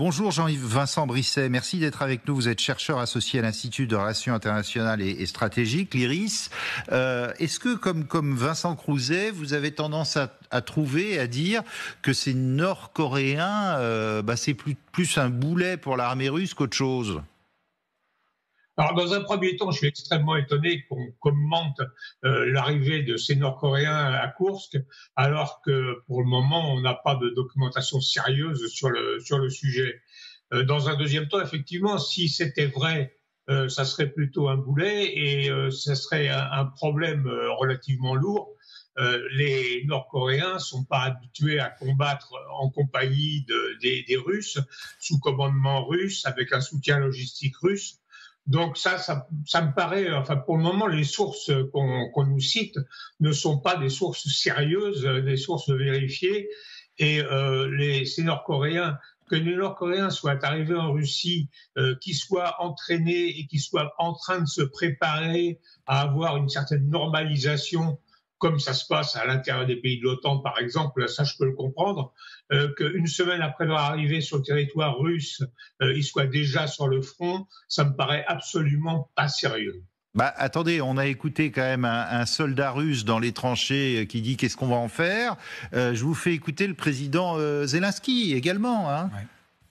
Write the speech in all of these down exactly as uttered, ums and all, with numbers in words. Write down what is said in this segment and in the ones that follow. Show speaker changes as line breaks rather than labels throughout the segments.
bonjour Jean-Yves Vincent Brisset, merci d'être avec nous. Vous êtes chercheur associé à l'Institut de Relations internationales et, et stratégiques, l'I R I S. Euh, est-ce que, comme, comme Vincent Crouzet, vous avez tendance à, à trouver, à dire que ces Nord-Coréens, euh, bah, c'est plus, plus un boulet pour l'armée russe qu'autre chose ?
Alors, dans un premier temps, je suis extrêmement étonné qu'on commente euh, l'arrivée de ces Nord-Coréens à Koursk, alors que pour le moment, on n'a pas de documentation sérieuse sur le, sur le sujet. Euh, dans un deuxième temps, effectivement, si c'était vrai, euh, ça serait plutôt un boulet et euh, ça serait un, un problème euh, relativement lourd. Euh, les Nord-Coréens sont pas habitués à combattre en compagnie de, des, des Russes, sous commandement russe, avec un soutien logistique russe. Donc ça, ça, ça me paraît, enfin pour le moment, les sources qu'on, qu'on nous cite ne sont pas des sources sérieuses, des sources vérifiées. Et euh, les, ces Nord-Coréens, que les Nord-Coréens soient arrivés en Russie, euh, qu'ils soient entraînés et qu'ils soient en train de se préparer à avoir une certaine normalisation, comme ça se passe à l'intérieur des pays de l'OTAN, par exemple, ça je peux le comprendre, euh, qu'une semaine après leur arrivée sur le territoire russe, euh, ils soient déjà sur le front, ça me paraît absolument pas sérieux.
Bah, attendez, on a écouté quand même un, un soldat russe dans les tranchées qui dit qu'est-ce qu'on va en faire. Euh, je vous fais écouter le président euh, Zelensky également. Hein. Ouais.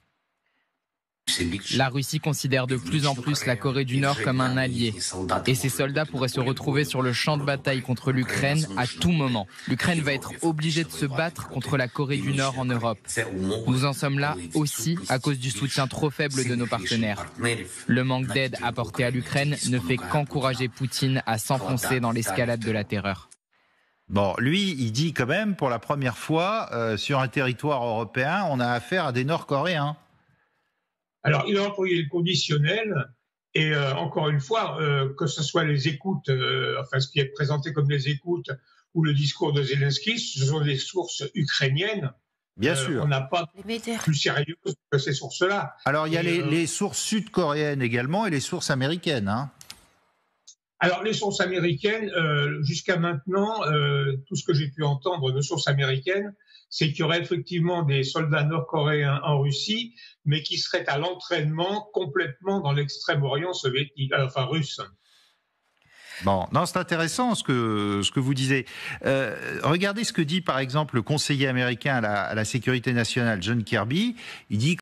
La Russie considère de plus en plus la Corée du Nord comme un allié. Et ses soldats pourraient se retrouver sur le champ de bataille contre l'Ukraine à tout moment. L'Ukraine va être obligée de se battre contre la Corée du Nord en Europe. Nous en sommes là aussi à cause du soutien trop faible de nos partenaires. Le manque d'aide apportée à l'Ukraine ne fait qu'encourager Poutine à s'enfoncer dans l'escalade de la terreur.
Bon, lui, il dit quand même, pour la première fois, euh, sur un territoire européen, on a affaire à des Nord-Coréens.
Alors, il a employé le conditionnel, et euh, encore une fois, euh, que ce soit les écoutes, euh, enfin ce qui est présenté comme les écoutes, ou le discours de Zelensky, ce sont des sources ukrainiennes.
Bien
euh,
sûr.
On n'a pas plus sérieuses que ces sources-là.
Alors, il y a
et,
les,
euh,
les sources sud-coréennes également, et les sources américaines, hein.
Alors, les sources américaines, euh, jusqu'à maintenant, euh, tout ce que j'ai pu entendre de sources américaines, c'est qu'il y aurait effectivement des soldats nord-coréens en Russie, mais qui seraient à l'entraînement complètement dans l'extrême-orient soviétique, euh, enfin russe.
Bon, non, c'est intéressant ce que, ce que vous disiez. Euh, regardez ce que dit par exemple le conseiller américain à la, à la sécurité nationale, John Kirby. Il dit